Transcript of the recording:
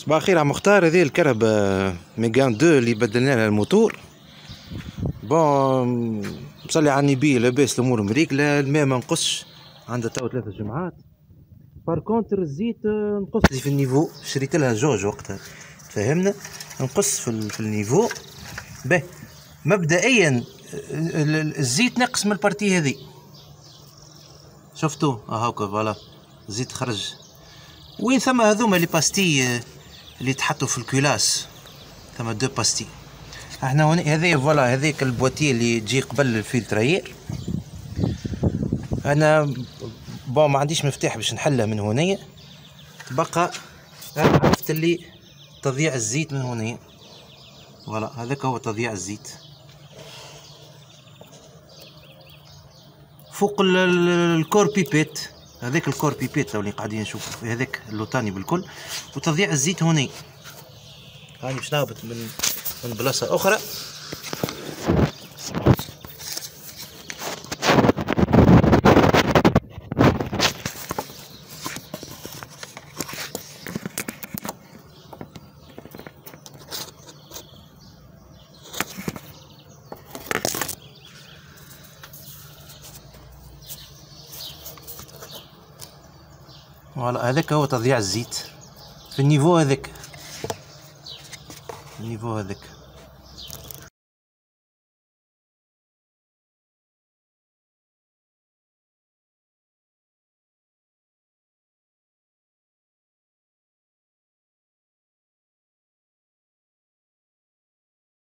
صباح الخير يا مختار. هذه الكرهبة ميغان 2 اللي بدلنا لها الموتور. بون مصلي على النبي، لاباس الامور مريكله، الماء ما نقصش، عندها تو 3 جمعات. بار كونتر الزيت نقص لي في النيفو، شريت لها جوج وقتها، فهمنا، نقص في النيفو. باهي مبدئيا الزيت نقص من البارتي هذه، شفتوا هاكا فوالا الزيت خرج. وين ثم هذوما لي باستي اللي تحطوا في الكلاس، ثم 2 باستي. احنا هنا هذه فوالا، هذيك البواتي اللي تجي قبل الفلتراير. انا بون ما عنديش مفتاح باش نحلها من هنا، تبقى انا عرفت اللي تضييع الزيت من هنا، فوالا هذاك هو تضييع الزيت فوق الكور بيبيت. هذاك الكور بيبيت اللي قاعدين نشوفوا هذاك اللوطاني بالكل، وتضييع الزيت هنا. هاني باش نهبط من بلاصه اخرى. فوالا هذاك هو تضييع الزيت في النيفو هذاك، النيفو هذاك.